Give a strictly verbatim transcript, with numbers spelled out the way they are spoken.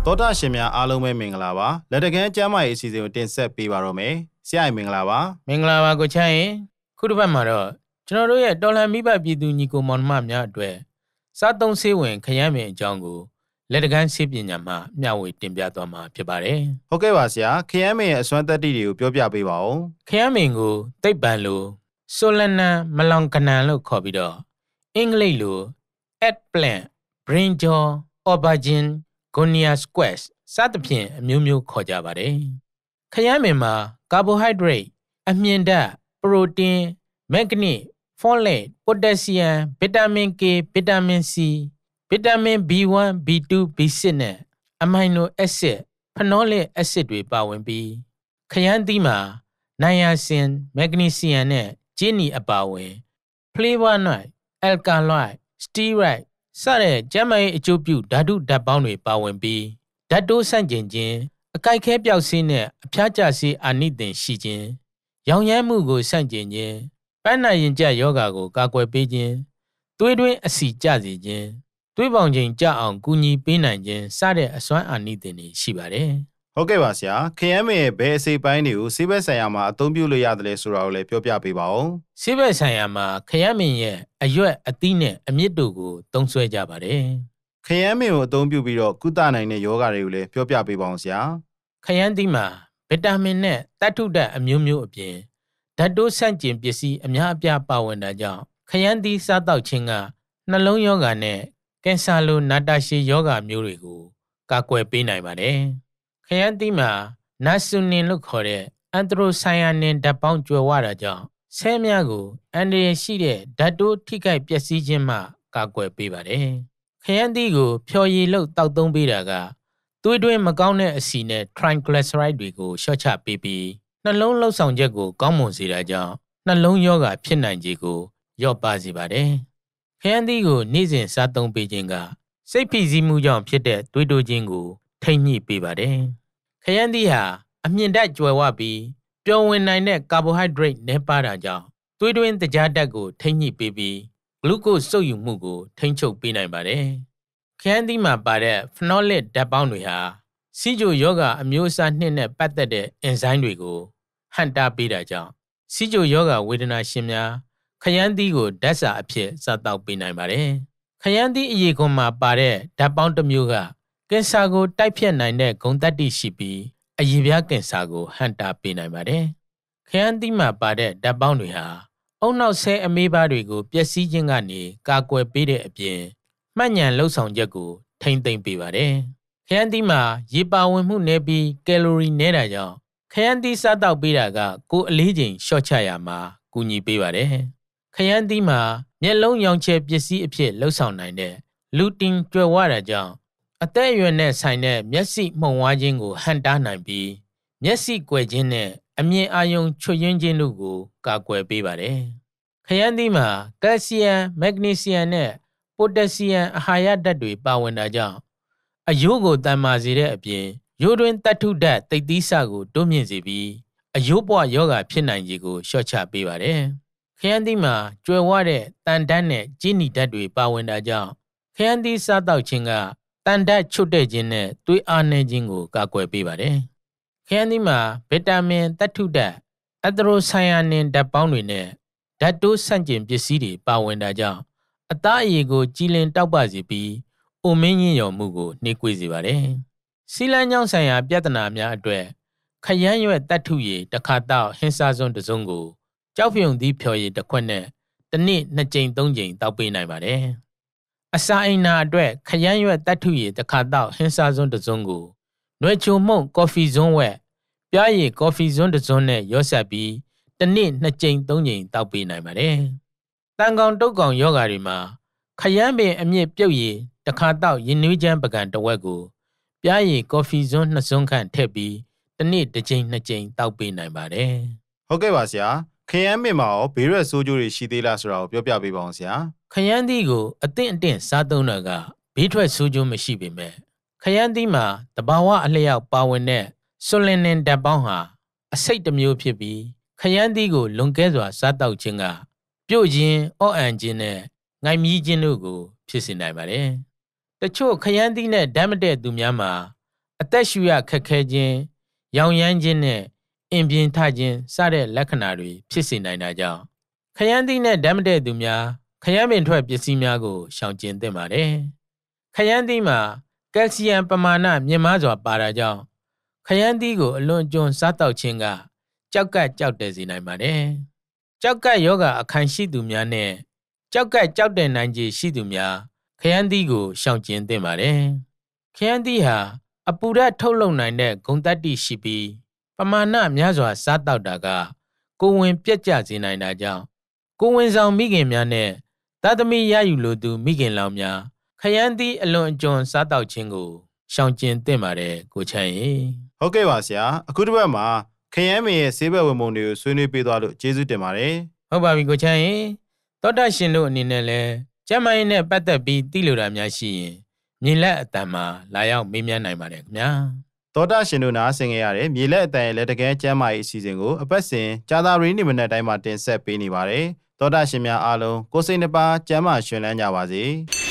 တောတာရှင်များအားလုံးပဲမင်္ဂလာပါလက်တကန်းကျမ်းမာရေးအစီအစဉ်ကိုတင်ဆက်ပေးပါတော့မယ်ဆရာမင်္ဂလာပါမင်္ဂလာပါကိုချမ်းရင်ခုတစ်ပတ်မှာတော့ကျွန်တော်တို့ရဲ့တော်လှန်မိဘပြည်သူညီကိုမောင်နှမများအတွက်စားသုံးဆေးဝင်ခရမ်းပင်အကြောင်းကိုလက်တကန်းဆေးပညာမှာမျှဝေတင်ပြသွားမှာဖြစ်ပါတယ်ဟုတ်ကဲ့ပါဆရာခရမ်းပင်ရဲ့အစွမ်းသတ္တိတွေကိုပြောပြပေးပါဦးခရမ်းပင်ကိုသိပ္ပံလိုဆိုလနန်မလောင်ကနန်လို့ခေါ်ပြီးတော့အင်္ဂလိပ်လို eggplant brinjal aubergine gonia squash စသဖြင့်အမျိုးမျိုးခေါ်ကြပါတယ်ခရမ်းပင်မှာ carbohydrate အမြင့်ဓာတ် protein မက်ဂနီဖောလက်ပိုတက်ဆီယမ်ဗီတာမင် K ဗီတာမင် C ဗီတာမင် B one B two B six နဲ့အမိုင်နိုအက်ဆစ်ဖနောလစ်အက်ဆစ်တွေပါဝင်ပြီးခရမ်းသီးမှာနိုင်ယာဆင်မက်ဂနီဆီယမ်နဲ့ဂျင်းနီအပါဝင် flavonoid alkaloid steroid စတဲ့ကျန်းမာရေးအကျိုးပြုဓာတုဓာတ်ပေါင်းတွေပါဝင်ပြီးဓာတ်တိုးဆန့်ကျင်ခြင်းအကိုက်ခဲပျောက်ဆေးနဲ့အဖျားကျဆေးအာနိသင်ရှိခြင်းရောင်ရမ်းမှုကိုဆန့်ကျင်ခြင်းပန်းနာရင်ကျယောဂါကိုကာကွယ်ပေးခြင်းသွေးတွင်းအဆီကျစေခြင်းသွေးပေါင်ချိန်ကျအောင်ကူညီပေးနိုင်ခြင်းစတဲ့အစွမ်းအာနိသင်တွေရှိပါတယ်ဟုတ်ကဲ့ပါဆရာခရမ်းပင်ရဲ့ဘယ်အစိပ်ပိုင်းတွေကိုဆေးဘက်ဆိုင်ရာမှာအသုံးပြုလို့ရတယ်လဲဆိုတာကိုလည်းပြောပြပေးပါဦးဆေးဘက်ဆိုင်ရာမှာခရမ်းပင်ရဲ့အရွက်အသီးနဲ့အမြစ်တို့ကိုသုံးစွဲကြပါတယ်ခရမ်းပင်ကိုအသုံးပြုပြီးတော့ကုသနိုင်တဲ့ယောဂတွေကိုလည်းပြောပြပေးပါအောင်ဆရာခရမ်းသီးမှာဗီတာမင်နဲ့သတ္ထုဓာတ်အမျိုးမျိုးအပြင်ဓာတ်တိုးဆန့်ကျင်ပစ္စည်းအများအပြားပါဝင်တာကြောင့်ခရမ်းသီးစားတောက်ခြင်းကနှလုံးယောဂါနဲ့ကင်ဆာလိုနာတာရှည်ယောဂါမျိုးတွေကိုကာကွယ်ပေးနိုင်ပါတယ်ခရမ်းသီးမှာနတ်ဆူနင်လို့ခေါ်တဲ့အန်သရိုဆိုင်ယာနင်ဓာတ်ပေါင်းကျွယ်ဝတာကြောင့်ဆဲများကိုအန္တရာယ်ရှိတဲ့ဓာတ်တိုးထိခိုက်ပျက်စီးခြင်းမှကာကွယ်ပေးပါတယ်ခရမ်းသီးကိုဖျော်ရည်လို့တောက်သုံးပေးတာကသွေးတွင်းမကောင်းတဲ့အဆီနဲ့ triglyceride တွေကိုလျှော့ချပေးပြီးနှလုံးလှုပ်ဆောင်ချက်ကိုကောင်းမွန်စေတာကြောင့်နှလုံးရောဂါဖြစ်နိုင်ခြေကိုလျော့ပါစေပါတယ်ခရမ်းသီးကိုနေ့စဉ်စားသုံးပေးခြင်းကစိတ်ဖိစီးမှုကြောင့်ဖြစ်တဲ့သွေးတိုးခြင်းကိုထိန်းညှိပေးပါတယ်ခရမ်းသီးဟာအမြင့်ဓာတ်ကြွယ်ဝပြီးပျော်ဝင်နိုင်တဲ့ carbohydrate နည်းပါးတာကြောင့်သွေးတွင်းတကြားဓာတ်ကိုထိန်းညှိပေးပြီးဂလူကို့စုပ်ယူမှုကိုထိန်းချုပ်ပေးနိုင်ပါတယ်ခရမ်းသီးမှာပါတဲ့ phenolic ဓာတ်ပေါင်းတွေဟာဆီးချိုယောဂအမျိုးအစားနှစ်နဲ့ပတ်သက်တဲ့အင်ဇိုင်းတွေကိုဟန့်တားပေးတာကြောင့်ဆီးချိုယောဂဝေဒနာရှင်များခရမ်းသီးကိုဓာတ်စာအဖြစ်စားတောက်ပေးနိုင်ပါတယ်ခရမ်းသီးအရေခွံမှာပါတဲ့ဓာတ်ပေါင်းတစ်မျိုးကကင်ဆာကိုတိုက်ဖျက်နိုင်တဲ့ဂုဏ်သတ္တိရှိပြီးအရေပြားကင်ဆာကိုဟန့်တားပေးနိုင်ပါတယ်ခရမ်းသီးမှာပါတဲ့ဓာတ်ပေါင်းတွေဟာအုံနောက်ဆဲအမေးပါးတွေကိုပျက်စီးခြင်းကနေကာကွယ်ပေးတဲ့အပြင်မှတ်ဉဏ်လှုပ်ဆောင်ချက်ကိုထိမ့်သိမ့်ပေးပါတယ်ခရမ်းသီးမှာရေပါဝင်မှုနည်းပြီးကယ်လိုရီနည်းတာကြောင့်ခရမ်းသီးစားတောက်ပေးတာကကိုယ်အလေးချိန်လျှော့ချရမှာကူညီပေးပါတယ်ခရမ်းသီးမှာမျက်လုံးရောင်ချဲပစ္စည်းအဖြစ်လှုပ်ဆောင်နိုင်တဲ့လူတင်ကြွယ်ဝတာကြောင့်အသက်အရွယ်နဲ့ဆိုင်တဲ့မျက်စိမှုန်ဝါးခြင်းကိုဟန့်တားနိုင်ပြီးမျက်စိကွယ်ခြင်းနဲ့အမြင်အာရုံချွတ်ယွင်းခြင်းတို့ကိုကာကွယ်ပေးပါတယ်ခရမ်းသီးမှာကယ်လ်ဆီယမ်မက်ဂနီဆီယမ်နဲ့ပိုတက်ဆီယမ်အာဟာရဓာတ်တွေပါဝင်တာကြောင့်အယိုးကိုတန်မာစေတဲ့အပြင်ရိုးတွင်းသတ္ထုဓာတ်သိပ်သီးဆကိုတိုးမြင့်စေပြီးအယိုးပွားယောဂါဖြစ်နိုင်ခြေကိုလျှော့ချပေးပါတယ်ခရမ်းသီးမှာကြွယ်ဝတဲ့တန်ဓာတ်နဲ့ကျင်းနီဓာတ်တွေပါဝင်တာကြောင့်ခရမ်းသီးစားတောက်ခြင်းကတန်ဓာတ်ချွတ်တဲ့ခြင်းနဲ့သွေးအားနည်းခြင်းကိုကာကွယ်ပေးပါတယ်ခရမ်းသီးမှာဗီတာမင်သတ္ထုဓာတ်အသရိုဆိုင်ယာနင်ဓာတ်ပေါင်းတွေနဲ့ဓာတ်တိုးဆန့်ကျင်ပစ္စည်းတွေပါဝင်တာကြောင့်အသားအရည်ကိုကြည်လင်တောက်ပစေပြီးအိုမင်းညင်ရော်မှုကိုနှေးကွေးစေပါတယ်စီလန်းကြောင်းဆိုင်ရာပြဿနာများအတွက်ခရမ်းရွက်သတ္ထုရည်တစ်ခါတောက်ဟင်းစားစွန်းတစ်စုံကိုကြောက်ဖြုံသီးဖြော်ရည်တစ်ခွက်နဲ့တစ်နေ့နှစ်ကြိမ်သုံးကြိမ်တောက်ပေးနိုင်ပါတယ်အစာအိမ်နာအတွက်ခရမ်းရွက်သတ္ထုရည်တစ်ခါတောက်ဟင်းစားစွန်းတစ်စုံကိုနွေချိုမှုန့်ကော်ဖီဇွန်းဝက်ပြားရည်ကော်ဖီဇွန်းတစ်စုံနဲ့ရောဆက်ပြီးတစ်နေ့နှစ်ကြိမ်သုံးကြိမ်တောက်ပေးနိုင်ပါတယ်တန်ကောင်တုတ်ကောင်ယောဂါတွေမှာခရမ်းပင်အမြင့်ပြုတ်ရည်တစ်ခါတောက်ရင်နွေးချမ်းပကံတစ်ဝက်ကိုပြားရည်ကော်ဖီဇွန်းနှစ်စုံခန့်ထည့်ပြီးတစ်နေ့တစ်ကြိမ်နှစ်ကြိမ်တောက်ပေးနိုင်ပါတယ်ဟုတ်ကဲ့ပါဆရာခရမ်းပင်မှာရောဘေးရွက်ဆိုးကျိုးတွေရှိသေးလားဆိုတာကိုပြောပြပေးပါအောင်ဆရာခရမ်းသီးကိုအသင့်အတင့်စားသုံးတာကဘေးထွက်ဆိုးကျိုးမရှိပေမဲ့ခရမ်းသီးမှာတဘာဝအလျောက်ပါဝင်တဲ့ဆိုလင်နင်ဓာတ်ပေါင်းဟာအဆိပ်တစ်မျိုးဖြစ်ပြီးခရမ်းသီးကိုလွန်ကဲစွာစားတောက်ခြင်းကပြုတ်ခြင်းအော့အန်ခြင်းနဲ့ငိုင်မြီးခြင်းတို့ကိုဖြစ်စေနိုင်ပါတယ်တချို့ခရမ်းသီးနဲ့ဓာတ်မတည့်သူများမှာအသက်ရှူရခက်ခဲခြင်းရောင်ရမ်းခြင်းနဲ့အင်ပြင်းထခြင်းစတဲ့လက္ခဏာတွေဖြစ်စေနိုင်တာကြောင့်ခရမ်းသီးနဲ့ဓာတ်မတည့်သူများခရမ်းပင်ထွက်ပစ္စည်းများကိုရှောင်ကျဉ်သင့်ပါတယ်ခရမ်းသီးမှာကယ်လ်ဆီယမ်ပမာဏမြင့်မားစွာပါတာကြောင့်ခရမ်းသီးကိုအလွန်အကျွံစားတောက်ခြင်းကကြောက်ကပ်ကြောက်တယ်စေနိုင်ပါတယ်ကြောက်ကပ်ယောဂအခံရှိသူများနဲ့ကြောက်ကပ်ကြောက်တယ်နိုင်ခြေရှိသူများခရမ်းသီးကိုရှောင်ကျဉ်သင့်ပါတယ်ခရမ်းသီးဟာအပူဓာတ်ထုတ်လုပ်နိုင်တဲ့ဂုဏ်သတ္တိရှိပြီးပမာဏများစွာစားတောက်တာကကိုယ်ဝင်ပြက်ကျစေနိုင်တာကြောင့်ကိုယ်ဝင်ဆောင်မိခင်များနဲ့သားသမီးရယူလိုသူမိခင်လောင်များခရမ်းသီးအလွန်အကျွံစားတောက်ခြင်းကိုရှောင်ကျဉ်သင့်ပါတယ်ကိုချမ်းရေဟုတ်ကဲ့ပါဆရာအခုတစ်ပတ်မှာခရမ်းပင်ရဲ့ဆေးဘက်ဝင်ပုံတွေကိုဆွေးနွေးပေးသွားလို့ကျေးဇူးတင်ပါတယ်ဟုတ်ပါပြီကိုချမ်းရေသောတာရှင်တို့အနေနဲ့လည်းကျမ်းမာရေးနဲ့ပတ်သက်ပြီးသိလိုတာများရှိရင်မြေလက်အတန်မှာလာရောက်မေးမြန်းနိုင်ပါတယ်ခင်ဗျာသောတာရှင်တို့နားဆင်ကြရတဲ့မြေလက်အတန်ရဲ့လက်တကယ်ကျမ်းမာရေးအစီအစဉ်ကိုအပတ်စဉ်ကြာသပတေးနေ့မနက်တိုင်းမှာတင်ဆက်ပေးနေပါတယ်သောတာရှင်များအားလုံးကိုယ်စိတ်နှပါကျမ်းမာရှင်လန်းကြပါစေ